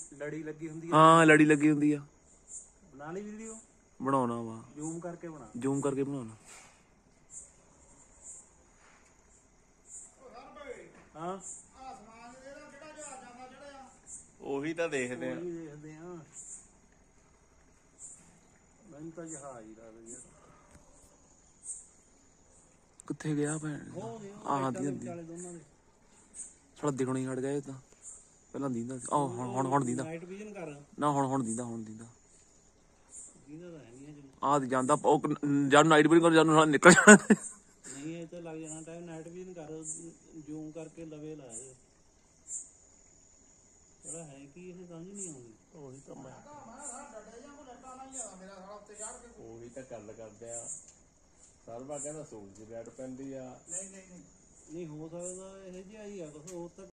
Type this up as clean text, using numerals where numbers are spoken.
ਲੜੀ ਲੱਗੀ ਹੁੰਦੀ ਹਾਂ ਲੜੀ ਲੱਗੀ ਹੁੰਦੀ ਆ। ਬਣਾ ਲਈ ਵੀਡੀਓ? ਬਣਾਉਣਾ ਵਾ, ਜ਼ੂਮ ਕਰਕੇ ਬਣਾ। ਜ਼ੂਮ ਕਰਕੇ ਬਣਾਉਣਾ। ਹਾਂ ਉਹੀ ਤਾਂ ਦੇਖਦੇ ਆ। ਮੈਨੂੰ ਤਾਂ ਜਹਾਜ਼ ਹੀ ਲੱਗਦਾ ਯਾਰ। ਕਿੱਥੇ ਗਿਆ ਭੈਣ? ਆਹ ਦੀ ਸਾਲਾ ਦਿਖਣਾ ਹੀ ਹਟ ਗਿਆ ਇਹ ਤਾਂ। ਪਹਿਲਾਂ ਦੀਂਦਾ ਸੀ, ਆਹ ਹੁਣ ਦੀਂਦਾ ਨਾ, ਹੁਣ ਦੀਂਦਾ, ਹੁਣ ਦੀਂਦਾ। ਆਹ ਜਾਂਦਾ ਉਹ ਜਦ ਨਾਈਟ ਵਿਜ਼ਨ ਕਰ ਜਦ ਨੂੰ ਨਿਕਲ ਜਾਣਾ। ਨਹੀਂ ਇਹ ਤਾਂ ਲੱਗ ਜਾਣਾ ਟਾਈਮ। ਨਾਈਟ ਵਿਜ਼ਨ ਕਰ, ਜ਼ੂਮ ਕਰਕੇ ਲਵੇ ਲਾ ਦੇ। ਥੋੜਾ ਹੈ ਕਿ ਇਹ ਸਮਝ ਨਹੀਂ ਆਉਂਦੀ। ਉਹੀ ਤਾਂ ਮੈਂ ਉਹੀ ਤਾਂ ਗੱਲ ਕਰਦੇ ਆ। ਸਰਵਾ ਕਹਿੰਦਾ ਸੂਰਜ ਦੀ ਲਾਈਟ ਪੈਂਦੀ ਆ। ਨਹੀਂ ਹੋ ਸਕਦਾ ਇਹ ਜਿਹਾ ਹੀ ਆ ਕੁਛ ਹੋਰ ਤਾਂ।